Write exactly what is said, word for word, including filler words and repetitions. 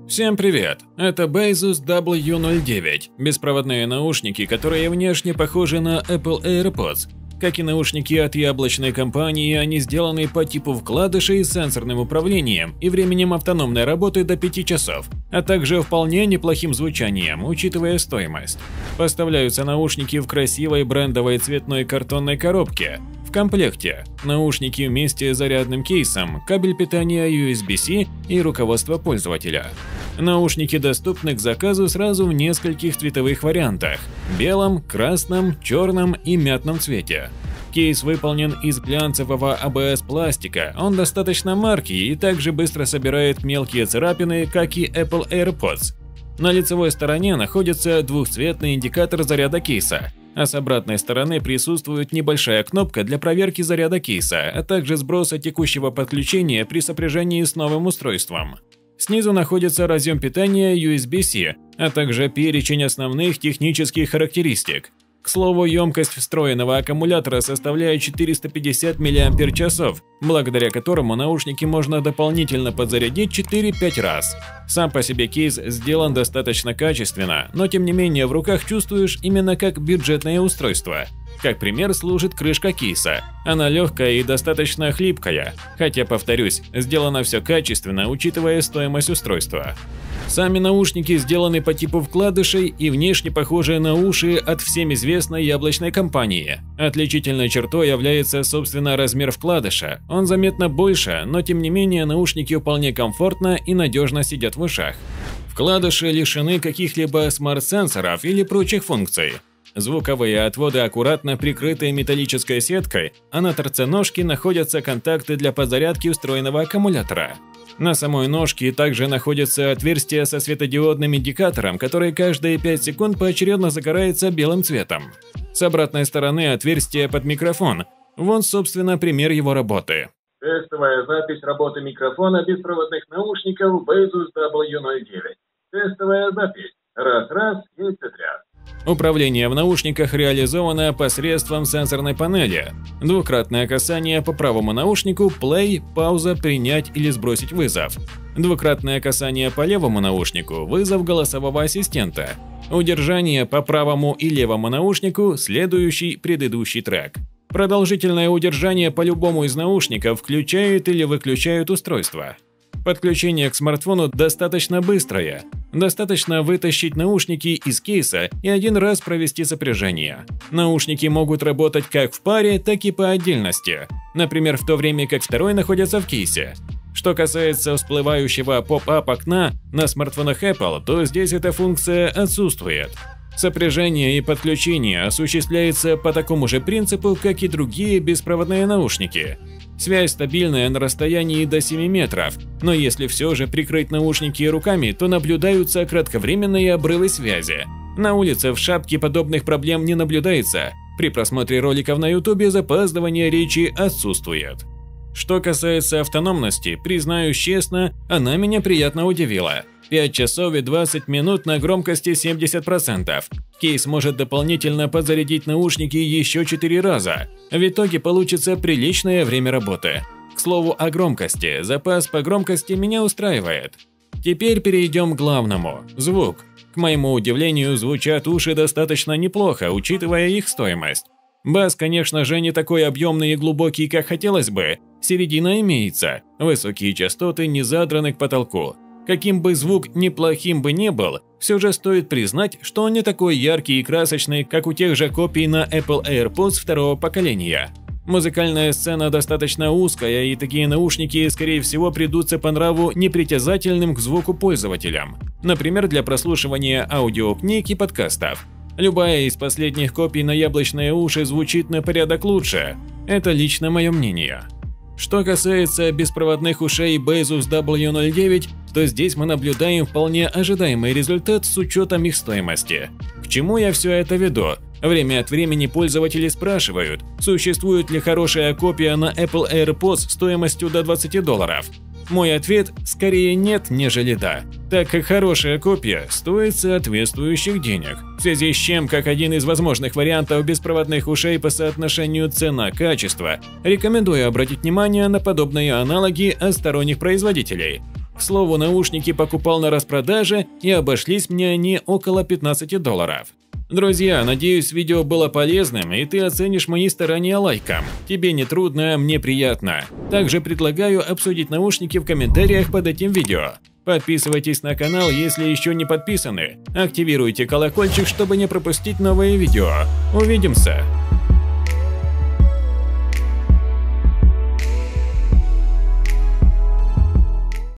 Всем привет! Это Bazus дабл ю ноль девять, беспроводные наушники, которые внешне похожи на Apple AirPods. Как и наушники от яблочной компании, они сделаны по типу вкладышей с сенсорным управлением и временем автономной работы до пяти часов, а также вполне неплохим звучанием, учитывая стоимость. Поставляются наушники в красивой брендовой цветной картонной коробке. В комплекте наушники вместе с зарядным кейсом, кабель питания ю эс би-C и руководство пользователя. Наушники доступны к заказу сразу в нескольких цветовых вариантах – белом, красном, черном и мятном цвете. Кейс выполнен из глянцевого а бэ эс пластика, он достаточно маркий и также быстро собирает мелкие царапины, как и Apple AirPods. На лицевой стороне находится двухцветный индикатор заряда кейса, а с обратной стороны присутствует небольшая кнопка для проверки заряда кейса, а также сброса текущего подключения при сопряжении с новым устройством. Снизу находится разъем питания ю эс би-C, а также перечень основных технических характеристик. К слову, емкость встроенного аккумулятора составляет четыреста пятьдесят миллиампер-часов, благодаря которому наушники можно дополнительно подзарядить четыре-пять раз. Сам по себе кейс сделан достаточно качественно, но тем не менее в руках чувствуешь именно как бюджетное устройство. Как пример служит крышка кейса. Она легкая и достаточно хлипкая, хотя, повторюсь, сделано все качественно, учитывая стоимость устройства. Сами наушники сделаны по типу вкладышей и внешне похожи на уши от всем известной яблочной компании. Отличительной чертой является, собственно, размер вкладыша. Он заметно больше, но тем не менее наушники вполне комфортно и надежно сидят в ушах. Вкладыши лишены каких-либо смарт-сенсоров или прочих функций. Звуковые отводы аккуратно прикрыты металлической сеткой, а на торце ножки находятся контакты для подзарядки встроенного аккумулятора. На самой ножке также находится отверстие со светодиодным индикатором, который каждые пять секунд поочередно загорается белым цветом. С обратной стороны отверстие под микрофон. Вон, собственно, пример его работы. Тестовая запись работы микрофона беспроводных наушников Bazus дабл ю ноль девять. Тестовая запись. Раз-раз, яйцетряс. Управление в наушниках реализовано посредством сенсорной панели. Двукратное касание по правому наушнику – play, пауза, принять или сбросить вызов. Двукратное касание по левому наушнику – вызов голосового ассистента. Удержание по правому и левому наушнику – следующий предыдущий трек. Продолжительное удержание по любому из наушников включает или выключает устройство. Подключение к смартфону достаточно быстрое. Достаточно вытащить наушники из кейса и один раз провести сопряжение. Наушники могут работать как в паре, так и по отдельности. Например, в то время как второй находится в кейсе. Что касается всплывающего поп-ап окна на смартфонах Apple, то здесь эта функция отсутствует. Сопряжение и подключение осуществляется по такому же принципу, как и другие беспроводные наушники. Связь стабильная на расстоянии до семи метров, но если все же прикрыть наушники руками, то наблюдаются кратковременные обрывы связи. На улице в шапке подобных проблем не наблюдается. При просмотре роликов на ютубе запаздывание речи отсутствует. Что касается автономности, признаюсь честно, она меня приятно удивила. пять часов и двадцать минут на громкости семьдесят процентов. Кейс может дополнительно подзарядить наушники еще четыре раза. В итоге получится приличное время работы. К слову о громкости, запас по громкости меня устраивает. Теперь перейдем к главному – звук. К моему удивлению, звучат уши достаточно неплохо, учитывая их стоимость. Бас, конечно же, не такой объемный и глубокий, как хотелось бы. Середина имеется, высокие частоты не задраны к потолку. Каким бы звук неплохим бы не был, все же стоит признать, что он не такой яркий и красочный, как у тех же копий на Apple AirPods второго поколения. Музыкальная сцена достаточно узкая, и такие наушники, скорее всего, придутся по нраву непритязательным к звуку пользователям. Например, для прослушивания аудиокниг и подкастов. Любая из последних копий на яблочные уши звучит на порядок лучше. Это лично мое мнение. Что касается беспроводных ушей Bazus дабл ю ноль девять, то здесь мы наблюдаем вполне ожидаемый результат с учетом их стоимости. К чему я все это веду? Время от времени пользователи спрашивают, существует ли хорошая копия на Apple AirPods стоимостью до двадцати долларов. Мой ответ – скорее нет, нежели да, так как хорошая копия стоит соответствующих денег, в связи с чем, как один из возможных вариантов беспроводных ушей по соотношению цена-качество, рекомендую обратить внимание на подобные аналоги от сторонних производителей. К слову, наушники покупал на распродаже, и обошлись мне они около пятнадцати долларов. Друзья, надеюсь, видео было полезным, и ты оценишь мои старания лайком. Тебе не трудно, мне приятно. Также предлагаю обсудить наушники в комментариях под этим видео. Подписывайтесь на канал, если еще не подписаны. Активируйте колокольчик, чтобы не пропустить новые видео. Увидимся!